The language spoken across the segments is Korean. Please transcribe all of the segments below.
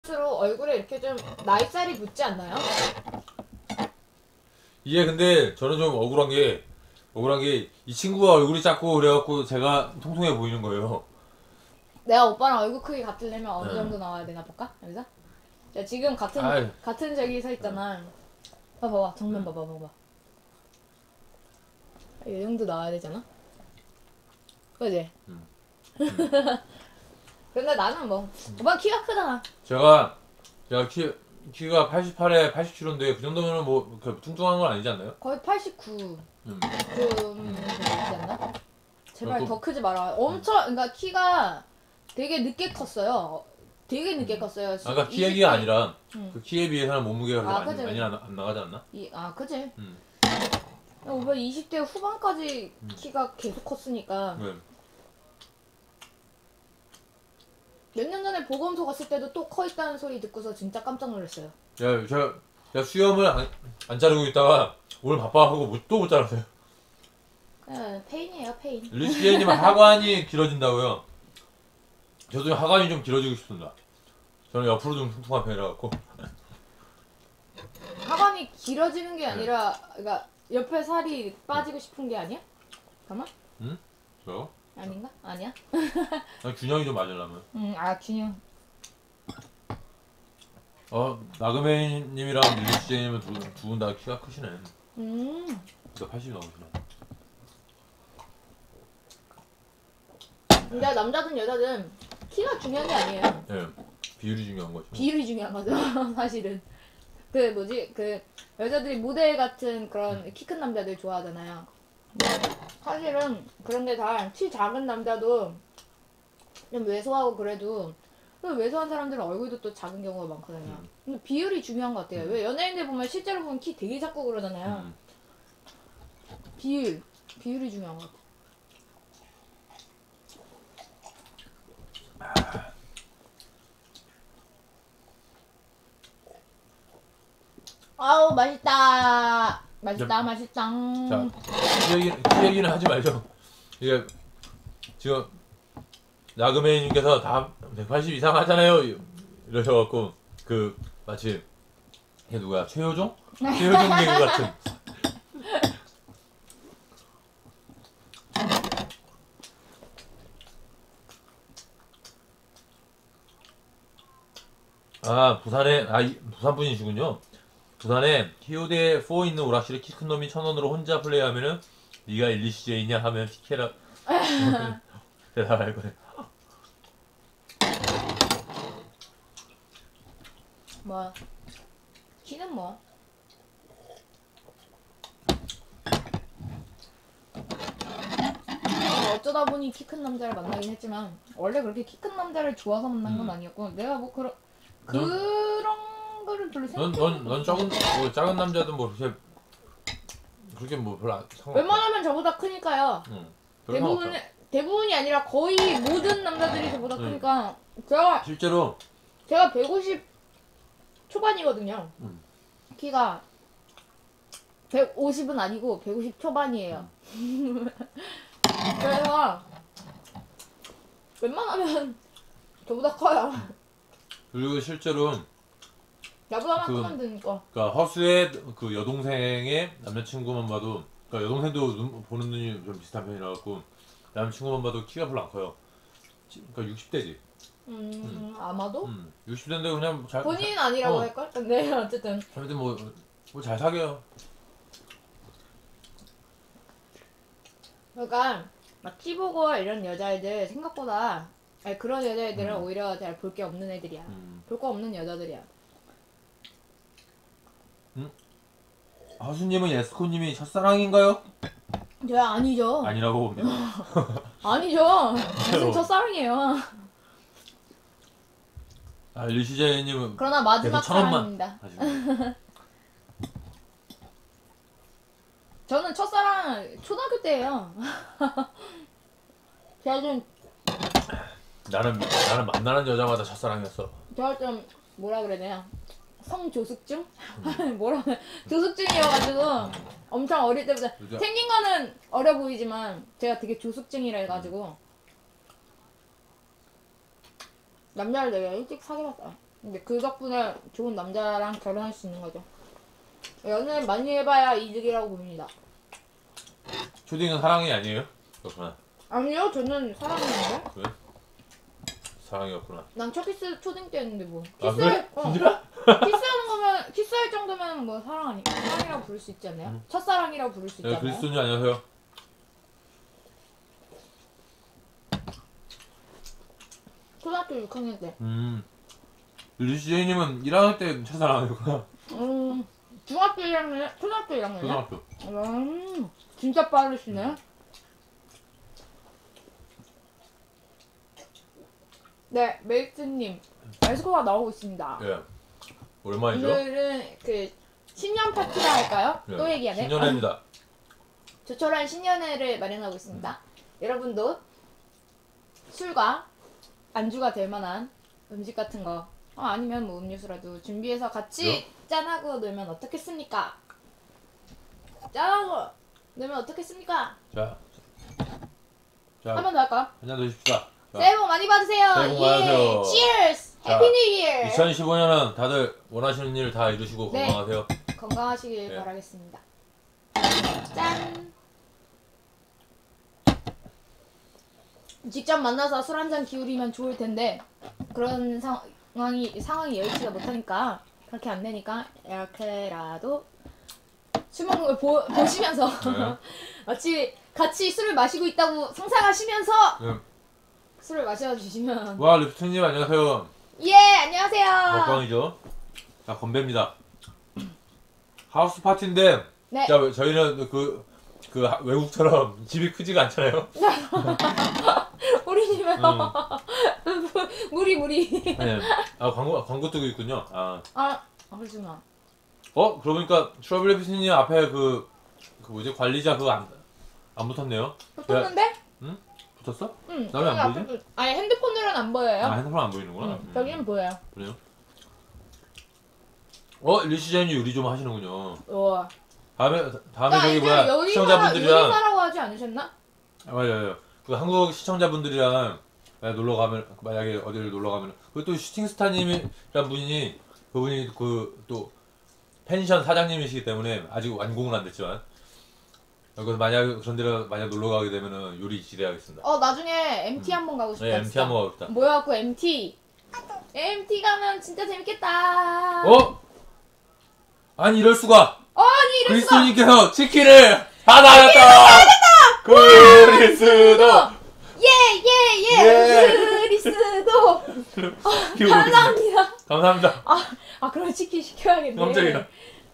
갈수록 얼굴에 이렇게 좀 나이살이 붙지 않나요? 이게 근데 저는 좀 억울한 게 이 친구가 얼굴이 작고 그래갖고 제가 통통해 보이는 거예요. 내가 오빠랑 얼굴 크기 같으려면 어느 네. 정도 나와야 되나 볼까? 여기서? 야, 지금 아이. 같은 저기 서 있잖아. 봐봐, 정면 봐봐. 이 정도 나와야 되잖아? 그지? 근데 나는 뭐, 오빠 키가 크잖아. 제가 키가 88에 87인데 그 정도면은 뭐 뚱뚱한 건 아니지 않나요? 거의 89. 음. 되지 않나? 제발 또- 더 크지 마라. 엄청, 그러니까 키가 되게 늦게 컸어요. 되게 늦게 컸어요. 아까 키 얘기가 20대. 아니라 응. 그 키에 비해서는 몸무게가 아, 그렇게 그치. 많이 안 나가지 않나? 그지? 음. 야, 오빠 20대 후반까지 키가 계속 컸으니까. 네. 몇 년 전에 보건소 갔을 때도 또 커 있다는 소리 듣고서 진짜 깜짝 놀랐어요. 제가 수염을 안 자르고 있다가 오늘 바빠하고 또 못 자랐어요. 그냥 페인이에요, 페인. 리시제이님은 하관이 길어진다고요. 저도 하관이 좀 길어지고 싶습니다. 저는 옆으로 좀 퉁퉁한 편이라 갖고. 하관이 길어지는 게 아니라, 그러니까 옆에 살이 빠지고 싶은 게 아니야? 잠깐만. 저요? 아닌가? 아니야? 균형이 좀 맞으려면. 균형. 나그메님이랑 리시제이님은 두 분 다 키가 크시네. 진짜 80이 넘으시네. 근데 남자든 여자든 키가 중요한 게 아니에요. 네, 비율이 중요한 거죠. 비율이 중요한 거죠, 사실은. 그 여자들이 모델 같은 그런 키 큰 남자들 좋아하잖아요. 사실은 그런 게 다 키 작은 남자도 좀 왜소하고 그래도 그 왜소한 사람들은 얼굴도 또 작은 경우가 많거든요. 근데 비율이 중요한 것 같아요. 왜 연예인들 보면 실제로 보면 키 되게 작고 그러잖아요. 비율이 중요한 것 같아요. 아우 맛있다. 맛있다. 자, 키 얘기는 하지 말죠. 이게 지금 나그메님께서 다 180 이상 하잖아요. 이러셔갖고 마치 이게 누구야? 최효종? 최효종 개그 같은. 부산 분이시군요. 부산에 히오데 4 있는 오락실에 키 큰 놈이 1,000원으로 혼자 플레이하면은 네가 일리시제이냐 하면 티켓라 대답할 거예요. 뭐 키는 뭐 어쩌다 보니 키 큰 남자를 만나긴 했지만 원래 그렇게 키 큰 남자를 좋아서 만난 건 아니었고 내가 뭐 그런 거를 별로 생각해. 넌 작은 남자도 뭐 그렇게 뭐 별로 상관없어. 웬만하면 저보다 크니까요. 별로 상관없어. 대부분이 아니라 거의 모든 남자들이 저보다 크니까 실제로 제가 150 초반이거든요. 키가 150은 아니고 150 초반이에요. 그래서 웬만하면 저보다 커요. 그리고 실제로 나보다만 크면 되니까. 그러니까 허수의 그 여동생의 남자친구만 봐도 그러니까 여동생도 보는 눈이 좀 비슷한 편이라 갖고 남자친구만 봐도 키가 별로 안 커요. 그러니까 60대지. 아마도? 60대인데 그냥 잘 본인은 아니라고 할걸? 근데 어쨌든 아무튼 뭐 잘 사귀어요. 그러니까 막 키 보고 이런 여자애들 생각보다 그런 여자애들은 오히려 잘 볼 게 없는 애들이야. 볼 거 없는 여자들이야. 하수님은 예스코님이 첫사랑인가요? 저 아니죠. 아니라고 봅니다. 아니죠. 무슨 첫사랑이에요. 리시제이님은 그러나 마지막 계속 1,000원만 사랑입니다. 하시고. 저는 첫사랑 초등학교 때예요. 제가 나는 만나는 여자마다 첫사랑이었어. 좀 뭐라 그래야 되냐, 성조숙증? 뭐라 그래, 조숙증이어가지고 엄청 어릴 때부터 생긴 거는 어려 보이지만 제가 되게 조숙증이라 해가지고 남자를 되게 일찍 사귀었어요. 근데 그 덕분에 좋은 남자랑 결혼할 수 있는 거죠. 연애 많이 해봐야 이득이라고 봅니다. 초딩은 사랑이 아니에요? 그렇구나. 아니요, 저는 사랑했는데. 왜? 사랑이었구나. 난 첫 키스 초딩 때 했는데 뭐. 아 그래? 진짜? 키스하는 거면 키스할 정도면 뭐 사랑이라고 부를 수 있지 않나요? 첫사랑이라고 부를 수 네, 있잖아요. 그리스도님 안녕하세요. 초등학교 6학년 때. 류시제이님은 1학년 때 첫사랑이었구나. 중학교 1학년, 초등학교 1학년이야? 초등학교. 진짜 빠르시네. 네, 메이트님 에스코가 나오고 있습니다. 예. 오랜만이죠? 오늘은 그 신년 파티라 할까요? 예. 또 얘기하네. 신년회입니다. 조촐한 신년회를 마련하고 있습니다. 여러분도 술과 안주가 될 만한 음식 같은 거 아니면 뭐 음료수라도 준비해서 같이 짠하고 놀면 어떻겠습니까? 짠하고 놀면 어떻겠습니까? 자, 한 번 더 할까요? 한잔 드십시다. 자, 새해 복 많이 받으세요. 새해 복 많으세요. Cheers. 자, 해피 뉴 이어. 2015년은 다들 원하시는 일 다 이루시고 네. 건강하세요. 건강하시길 네. 바라겠습니다. 짠. 직접 만나서 술 한잔 기울이면 좋을 텐데 그런 상황이 여의치가 못하니까 그렇게 안 되니까 이렇게라도 술 먹는 걸 보시면서 네. 마치 같이 술을 마시고 있다고 상상하시면서 네. 술을 마셔주시면 와, 립스님 안녕하세요. 예 안녕하세요. 먹방이죠. 자, 건배입니다. 하우스 파티인데 네. 자, 저희는 그 외국처럼 집이 크지가 않잖아요. 우리 집에 무리 네. 아, 광고 뜨고 있군요. 그렇구나. 그러고 보니까 트러블리피스님 앞에 그 뭐지 관리자 그거 안 붙었네요. 붙었는데? 붙었어? 응. 나왜 안 보이지? 아니 핸드폰으로는 안 보여요. 아, 핸드폰 안 보이는구나. 여기는 보여요. 그래요? 리시전이 요리 좀 하시는군요. 우와. 다음에 나 저기 이제 뭐야 시청자분들이랑 요리사라고 하지 않으셨나? 맞아요. 그 한국 시청자분들이랑 놀러 가면 만약에 어디를 놀러 가면 그또 슈팅스타님이란 분이 그분이 그 또 펜션 사장님이시기 때문에 아직 완공은 안 됐지만 그래서 만약 그런 데를 만약 놀러 가게 되면은 요리 지대하겠습니다. 나중에 MT 한번 가고 싶다. 네, MT 한번 가고 싶다. 뭐야, MT. MT 가면 진짜 재밌겠다. 아니 이럴 수가. 아니 이럴 수가. 그리스도님께서 치킨을 다 나갔다. 그리스도. 예. 그리스도. 감사합니다. 감사합니다. 그럼 치킨 시켜야겠네. 깜짝이야.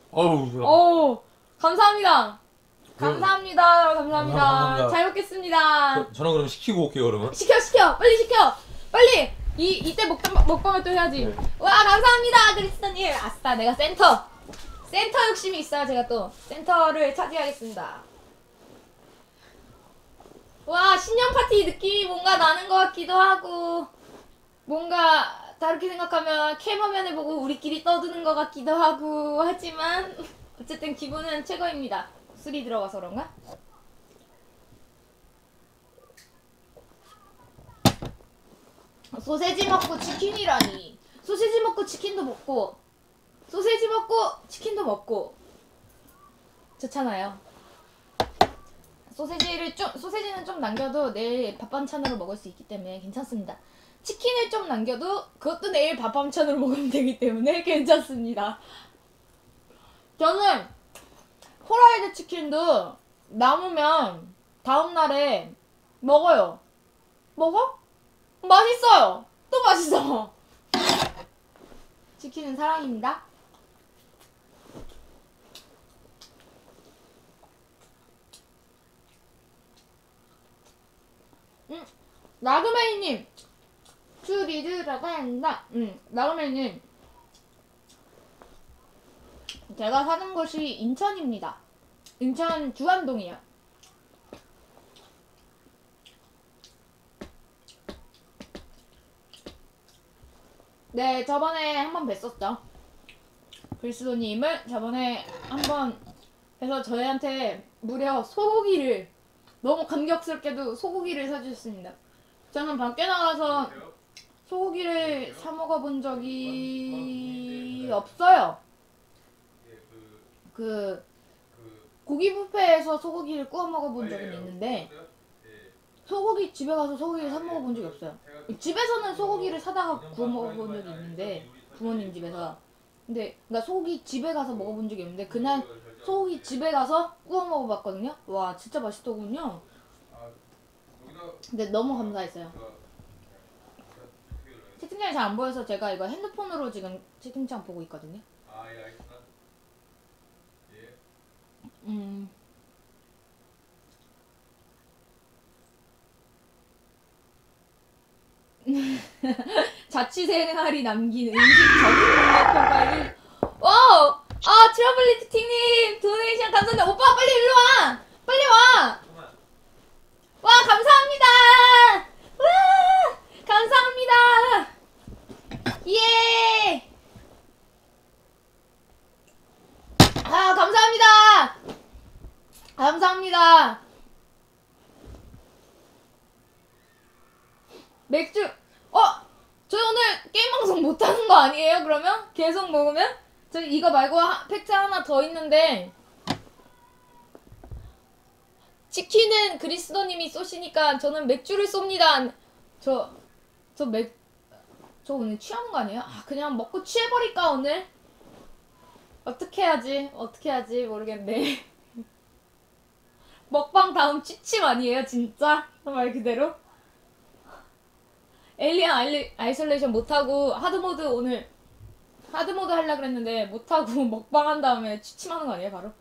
감사합니다. 감사합니다. 감사합니다. 잘 먹겠습니다. 저는 그럼 시키고 올게요 그러면. 시켜. 빨리 시켜. 빨리. 이때 먹방을 또 해야지. 네. 와, 감사합니다. 그리스도님. 아싸, 내가 센터 욕심이 있어요. 제가 또 센터를 차지하겠습니다. 와, 신년 파티 느낌이 뭔가 나는 것 같기도 하고 뭔가 다르게 생각하면 캠화면을 보고 우리끼리 떠드는 것 같기도 하고 하지만 어쨌든 기분은 최고입니다. 술이 들어가서 그런가? 소세지 먹고 치킨이라니. 소세지 먹고 치킨도 먹고 소세지 먹고 치킨도 먹고 좋잖아요. 소세지는 좀 남겨도 내일 밥 반찬으로 먹을 수 있기 때문에 괜찮습니다. 치킨을 좀 남겨도 그것도 내일 밥 반찬으로 먹으면 되기 때문에 괜찮습니다. 저는 후라이드 치킨도 남으면 다음날에 먹어요. 먹어? 맛있어요. 또 맛있어. 치킨은 사랑입니다. 나그메이님 추리즈라고 합니다. 나그메이님 제가 사는 곳이 인천입니다. 인천 주안동이요. 네, 저번에 한번 뵀었죠. 글스도님을 저번에 한번 뵈서 저희한테 무려 소고기를 너무 감격스럽게도 소고기를 사주셨습니다. 저는 밖에 나가서 소고기를 사 먹어본 적이 없어요. 그 고기 뷔페에서 소고기를 구워 먹어본 적은 있는데 소고기 집에 가서 소고기를 사 먹어본 적이 없어요. 집에서는 소고기를 사다가 구워 먹어본 적이 있는데 부모님 집에서. 근데 그러니까 소고기 집에 가서 먹어본 적이 없는데 그날 소고기 집에 가서 구워 먹어봤거든요. 와 진짜 맛있더군요. 근데 너무 감사했어요. 채팅창이 잘 안 보여서 제가 이거 핸드폰으로 지금 채팅창 보고 있거든요. 예, 알겠습니다. 예. 자취생활이 남긴 음식 적응력평가 1. 와우! 아 트러블리티님 도네이션 감사합니다. 오빠 빨리 일로 와! 빨리 와! 와 감사합니다! 와! 감사합니다! 예! 아 감사합니다! 감사합니다! 맥주 저희 오늘 게임 방송 못하는 거 아니에요? 그러면? 계속 먹으면? 저 이거 말고 팩트 하나 더 있는데 치킨은 그리스도님이 쏘시니까 저는 맥주를 쏩니다. 저 오늘 취하는 거 아니에요? 아 그냥 먹고 취해버릴까 오늘? 어떻게 해야지 모르겠네. 먹방 다음 취침 아니에요 진짜? 말 그대로? 에일리언 아이솔레이션 못하고 하드모드 오늘 하드모드 하려고 그랬는데 못하고 먹방 한 다음에 취침하는 거 아니에요 바로?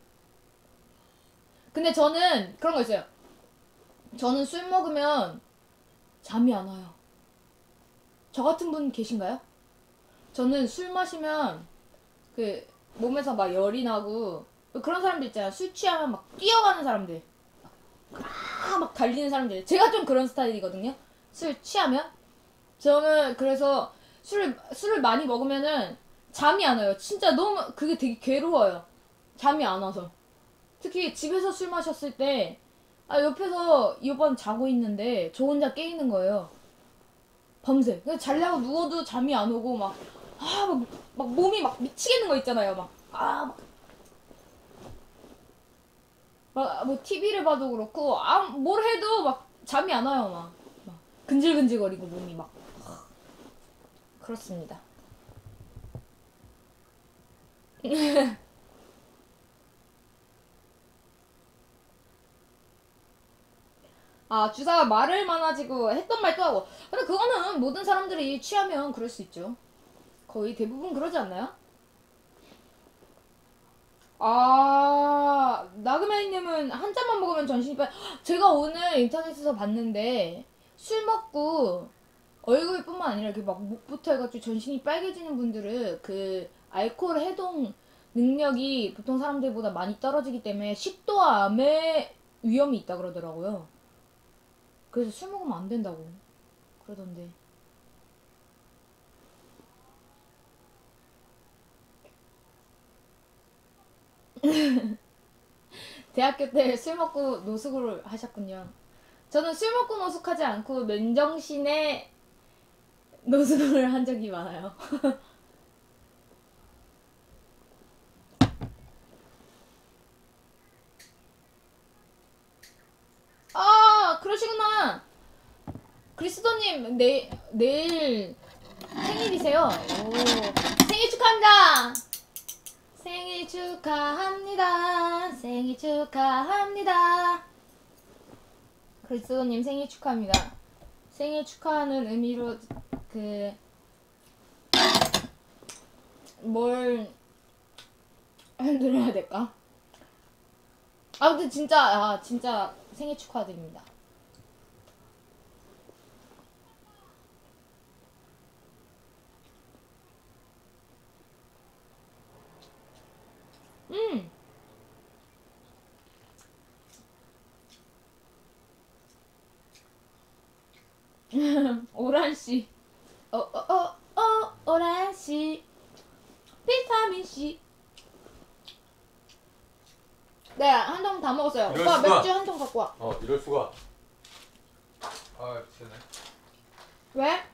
근데 저는 그런 거 있어요. 저는 술 먹으면 잠이 안 와요. 저 같은 분 계신가요? 저는 술 마시면 그 몸에서 막 열이 나고 그런 사람들 있잖아요. 술 취하면 막 뛰어가는 사람들 막 달리는 사람들. 제가 좀 그런 스타일이거든요. 술 취하면 저는 그래서 술을 많이 먹으면은 잠이 안 와요. 진짜 너무 그게 되게 괴로워요. 잠이 안 와서. 특히 집에서 술 마셨을 때 옆에서 이 오빠는 자고 있는데 저 혼자 깨 있는 거예요. 밤새. 그래서 자려고 누워도 잠이 안 오고 막 몸이 막 미치겠는 거 있잖아요. 뭐 TV를 봐도 그렇고 뭘 해도 막 잠이 안 와요. 막 근질근질거리고 몸이 막 그렇습니다. 주사가 말을 많아지고 했던 말 또 하고. 근데 그거는 모든 사람들이 취하면 그럴 수 있죠. 거의 대부분 그러지 않나요? 나그메이님은 한 잔만 먹으면 전신이 제가 오늘 인터넷에서 봤는데 술 먹고 얼굴뿐만 아니라 이렇게 막 목부터 해가지고 전신이 빨개지는 분들은 그 알코올 해동 능력이 보통 사람들보다 많이 떨어지기 때문에 식도암의 위험이 있다 그러더라고요. 그래서 술 먹으면 안 된다고 그러던데. 대학교 때 술 먹고 노숙을 하셨군요. 저는 술 먹고 노숙하지 않고 맨정신에 노숙을 한 적이 많아요. 그러시구나. 그리스도님 내일 생일이세요. 생일 축하합니다. 생일 축하합니다. 생일 축하합니다. 그리스도님 생일 축하합니다. 생일 축하하는 의미로 뭘 해드려야 될까? 아무튼 진짜 생일 축하드립니다. 오란씨. 오란씨. 비타민C. 네, 한 통 다 먹었어요. 이럴 오빠 수가. 맥주 한 통 갖고 와. 이럴 수가. 미쳤네. 왜?